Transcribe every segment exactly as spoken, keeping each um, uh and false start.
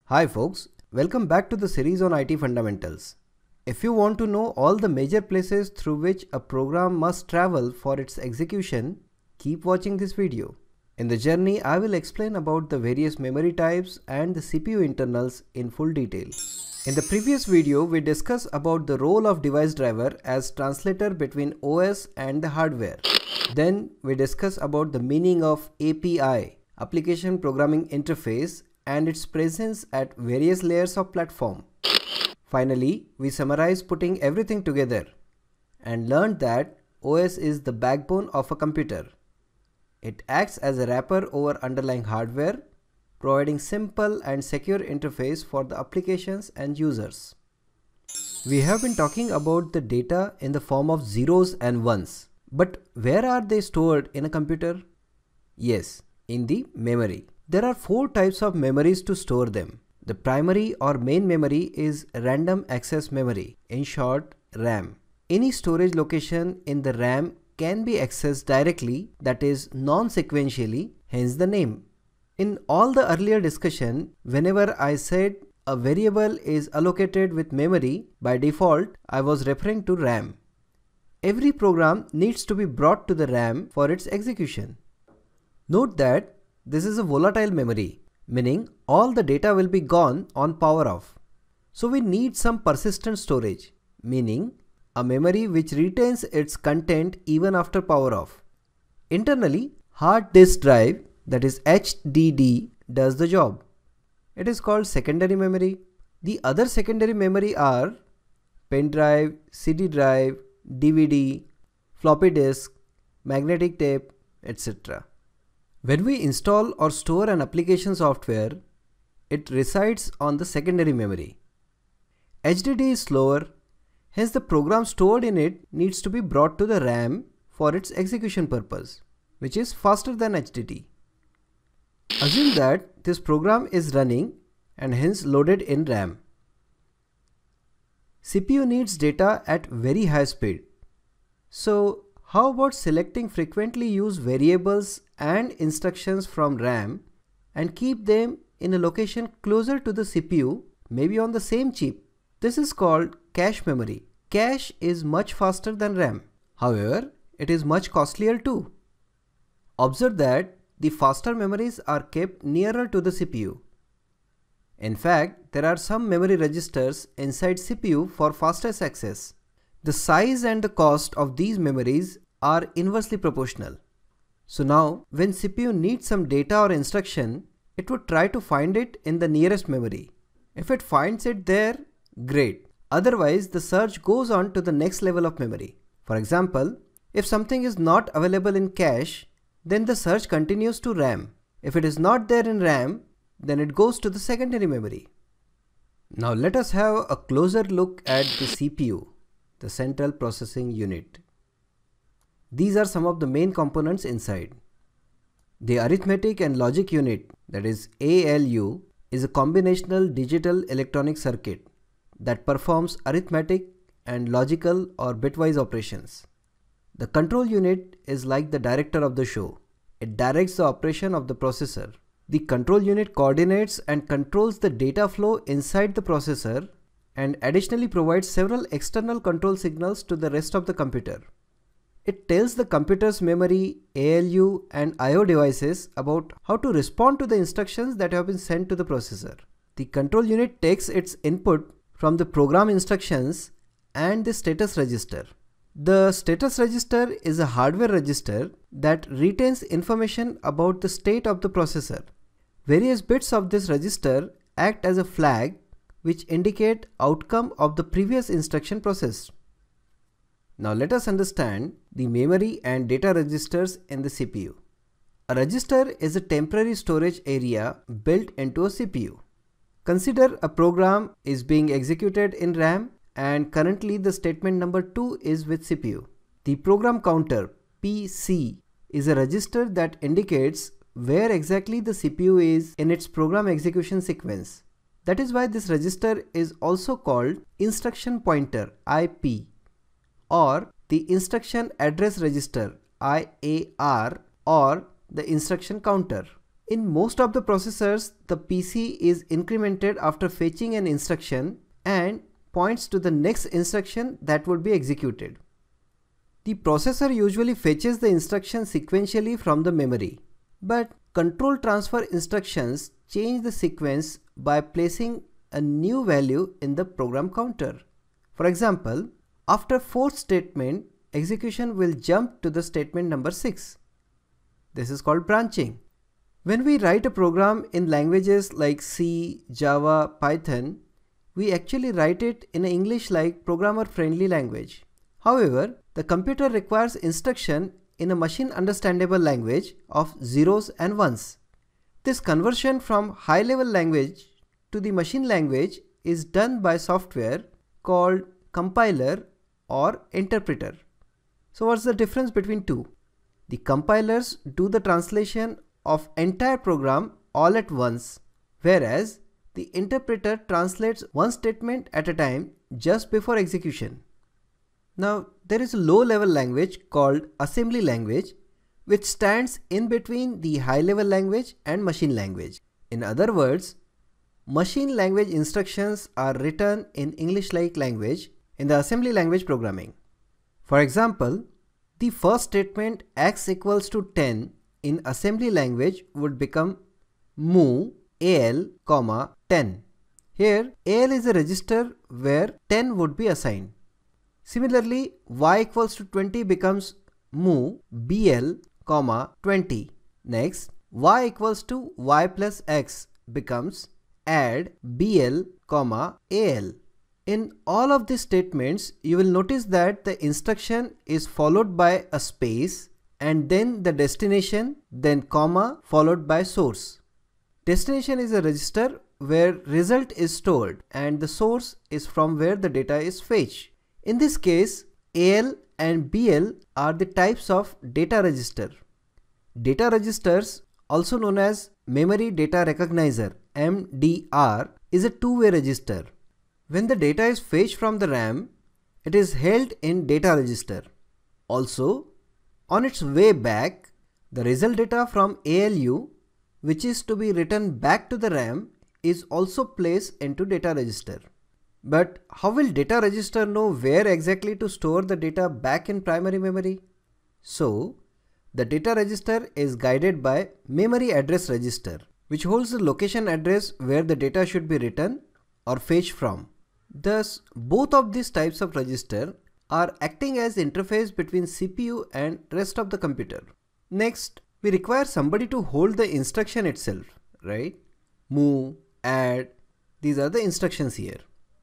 Hi folks, welcome back to the series on I T fundamentals. If you want to know all the major places through which a program must travel for its execution, keep watching this video. In the journey, I will explain about the various memory types and the C P U internals in full detail. In the previous video, we discussed about the role of device driver as translator between O S and the hardware. Then we discussed about the meaning of A P I, Application Programming Interface, and its presence at various layers of platform. Finally, we summarized putting everything together and learned that O S is the backbone of a computer. It acts as a wrapper over underlying hardware, providing simple and secure interface for the applications and users. We have been talking about the data in the form of zeros and ones. But where are they stored in a computer? Yes, in the memory. There are four types of memories to store them. The primary or main memory is random access memory, in short RAM. Any storage location in the RAM can be accessed directly, that is non-sequentially, hence the name. In all the earlier discussion, whenever I said a variable is allocated with memory, by default I was referring to RAM. Every program needs to be brought to the RAM for its execution. Note that this is a volatile memory, meaning all the data will be gone on power off. So we need some persistent storage, meaning a memory which retains its content even after power off. Internally, hard disk drive, that is H D D, does the job. It is called secondary memory. The other secondary memory are pen drive, C D drive, D V D, floppy disk, magnetic tape, et cetera. When we install or store an application software, it resides on the secondary memory. H D D is slower, hence the program stored in it needs to be brought to the RAM for its execution purpose, which is faster than H D D. Assume that this program is running and hence loaded in RAM. C P U needs data at very high speed. So how about selecting frequently used variables and instructions from RAM and keep them in a location closer to the C P U, maybe on the same chip? This is called cache memory. Cache is much faster than RAM. However, it is much costlier too. Observe that the faster memories are kept nearer to the C P U. In fact, there are some memory registers inside C P U for fastest access. The size and the cost of these memories are inversely proportional. So now, when C P U needs some data or instruction, it would try to find it in the nearest memory. If it finds it there, great. Otherwise, the search goes on to the next level of memory. For example, if something is not available in cache, then the search continues to RAM. If it is not there in RAM, then it goes to the secondary memory. Now let us have a closer look at the C P U, the central processing unit. These are some of the main components inside. The arithmetic and logic unit, that is A L U, is a combinational digital electronic circuit that performs arithmetic and logical or bitwise operations. The control unit is like the director of the show. It directs the operation of the processor. The control unit coordinates and controls the data flow inside the processor and additionally provides several external control signals to the rest of the computer. It tells the computer's memory, A L U, and I O devices about how to respond to the instructions that have been sent to the processor. The control unit takes its input from the program instructions and the status register. The status register is a hardware register that retains information about the state of the processor. Various bits of this register act as a flag which indicate outcome of the previous instruction processed. Now let us understand the memory and data registers in the C P U. A register is a temporary storage area built into a C P U. Consider a program is being executed in RAM and currently the statement number two is with C P U. The program counter P C is a register that indicates where exactly the C P U is in its program execution sequence. That is why this register is also called instruction pointer I P or the instruction address register I A R or the instruction counter. In most of the processors, the P C is incremented after fetching an instruction and points to the next instruction that would be executed. The processor usually fetches the instruction sequentially from the memory, but control transfer instructions change the sequence by placing a new value in the program counter. For example, after fourth statement, execution will jump to the statement number six. This is called branching. When we write a program in languages like C, Java, Python, we actually write it in an English-like programmer-friendly language. However, the computer requires instruction in a machine-understandable language of zeros and ones. This conversion from high-level language to the machine language is done by software called compiler or interpreter. So what's the difference between two? The compilers do the translation of entire program all at once, whereas the interpreter translates one statement at a time just before execution. Now, there is a low-level language called assembly language, which stands in between the high-level language and machine language. In other words, machine language instructions are written in English-like language in the assembly language programming. For example, the first statement x equals to ten in assembly language would become move al, ten. Here, al is a register where ten would be assigned. Similarly, y equals to twenty becomes move bl, twenty. Next, y equals to y plus x becomes add bl, al. In all of these statements, you will notice that the instruction is followed by a space and then the destination, then comma followed by source. Destination is a register where result is stored and the source is from where the data is fetched. In this case, al and bl are the types of data register. Data registers, also known as memory data recognizer M D R, is a two-way register. When the data is fetched from the RAM, it is held in data register. Also, on its way back, the result data from A L U, which is to be written back to the RAM, is also placed into data register. But how will data register know where exactly to store the data back in primary memory? So, the data register is guided by memory address register, which holds the location address where the data should be written or fetched from. Thus, both of these types of register are acting as interface between C P U and rest of the computer. Next, we require somebody to hold the instruction itself, right? Move, add, these are the instructions here.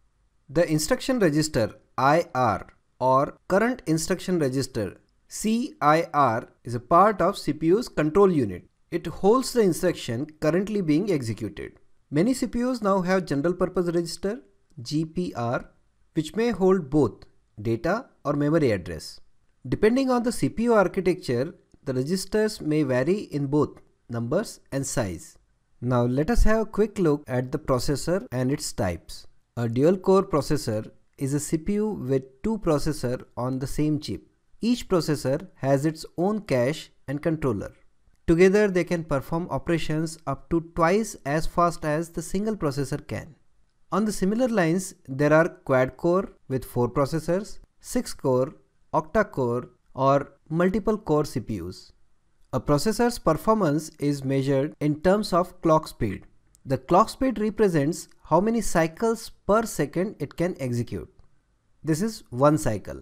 The instruction register I R or current instruction register C I R is a part of C P U's control unit. It holds the instruction currently being executed. Many C P Us now have general purpose register G P R, which may hold both data or memory address. Depending on the C P U architecture, the registers may vary in both numbers and size. Now let us have a quick look at the processor and its types. A dual-core processor is a C P U with two processors on the same chip. Each processor has its own cache and controller. Together they can perform operations up to twice as fast as the single processor can. On the similar lines, there are quad-core with four processors, six-core, octa-core or multiple-core C P Us. A processor's performance is measured in terms of clock speed. The clock speed represents how many cycles per second it can execute. This is one cycle.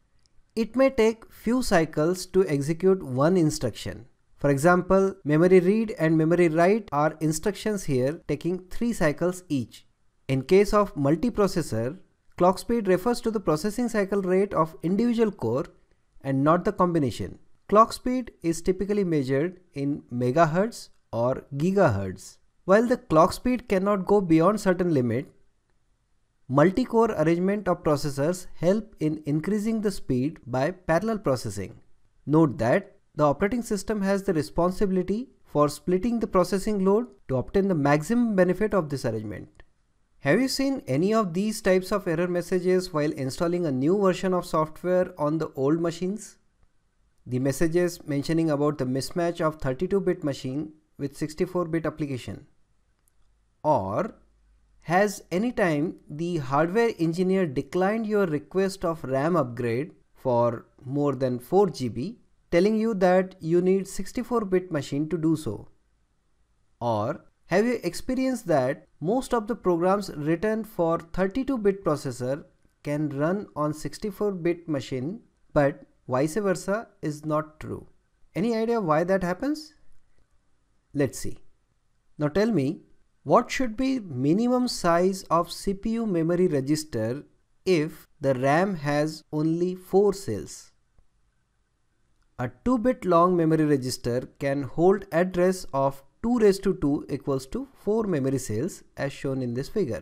It may take few cycles to execute one instruction. For example, memory read and memory write are instructions here taking three cycles each. In case of multiprocessor, clock speed refers to the processing cycle rate of individual core and not the combination. Clock speed is typically measured in megahertz or gigahertz. While the clock speed cannot go beyond certain limit, multi-core arrangement of processors help in increasing the speed by parallel processing. Note that the operating system has the responsibility for splitting the processing load to obtain the maximum benefit of this arrangement. Have you seen any of these types of error messages while installing a new version of software on the old machines? The messages mentioning about the mismatch of thirty-two bit machine with sixty-four bit application? Or has any time the hardware engineer declined your request of RAM upgrade for more than four G B, telling you that you need sixty-four bit machine to do so? Or have you experienced that most of the programs written for thirty-two bit processor can run on sixty-four bit machine, but vice versa is not true? Any idea why that happens? Let's see. Now tell me, what should be minimum size of C P U memory register if the RAM has only four cells? A two bit long memory register can hold address of two raised to two equals to four memory cells as shown in this figure.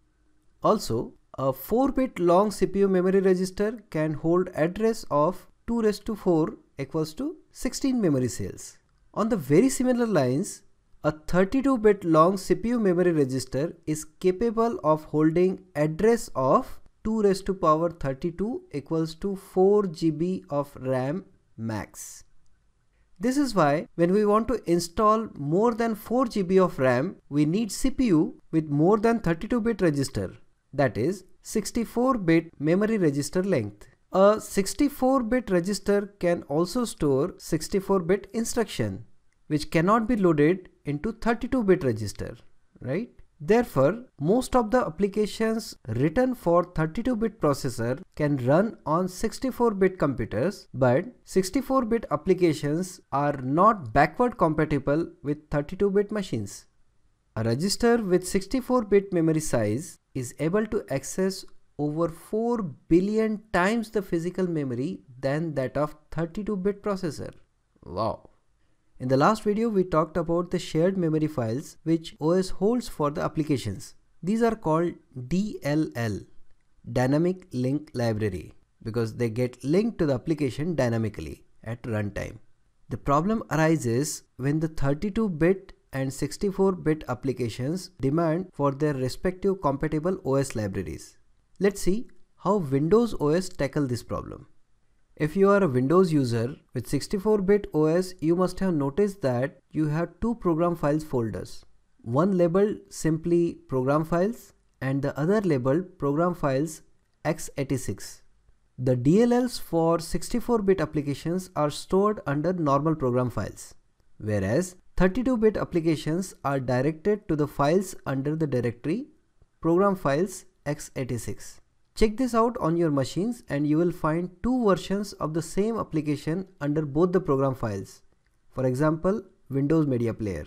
Also, a four bit long C P U memory register can hold address of two raised to four equals to sixteen memory cells. On the very similar lines, a thirty-two bit long C P U memory register is capable of holding address of two raised to power thirty-two equals to four G B of RAM max. This is why when we want to install more than four G B of RAM, we need C P U with more than thirty-two bit register, that is sixty-four bit memory register length. A sixty-four bit register can also store sixty-four bit instruction, which cannot be loaded into thirty-two bit register, right? Therefore, most of the applications written for thirty-two bit processor can run on sixty-four bit computers, but sixty-four bit applications are not backward compatible with thirty-two bit machines. A register with sixty-four bit memory size is able to access over four billion times the physical memory than that of thirty-two bit processor. Wow! In the last video, we talked about the shared memory files which O S holds for the applications. These are called D L L, Dynamic Link Library, because they get linked to the application dynamically at runtime. The problem arises when the thirty-two bit and sixty-four bit applications demand for their respective compatible O S libraries. Let's see how Windows O S tackle this problem. If you are a Windows user with sixty-four bit O S, you must have noticed that you have two program files folders. One labeled simply program files and the other labeled program files x eighty-six. The D L Ls for sixty-four bit applications are stored under normal program files, whereas thirty-two bit applications are directed to the files under the directory program files x eighty-six. Check this out on your machines and you will find two versions of the same application under both the program files. For example, Windows Media Player.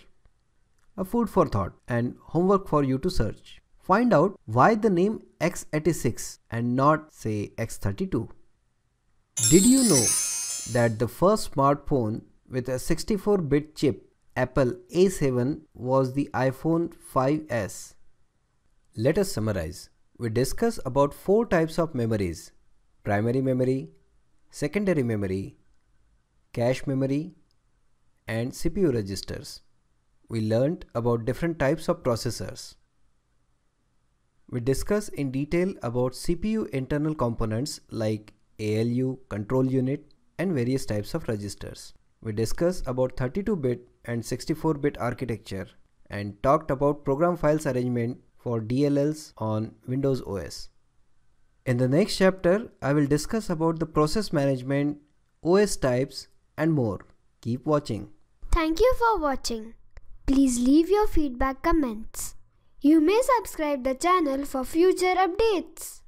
A food for thought and homework for you to search. Find out why the name x eighty-six and not say x thirty-two. Did you know that the first smartphone with a sixty-four bit chip, Apple A seven, was the iPhone five S? Let us summarize. We discuss about four types of memories: primary memory, secondary memory, cache memory, and C P U registers. We learned about different types of processors. We discuss in detail about C P U internal components like A L U, control unit, and various types of registers. We discuss about thirty-two bit and sixty-four bit architecture and talked about program files arrangement for D L Ls on Windows O S. In the next chapter, I will discuss about the process management, O S types, and more. Keep watching. Thank you for watching. Please leave your feedback comments. You may subscribe the channel for future updates.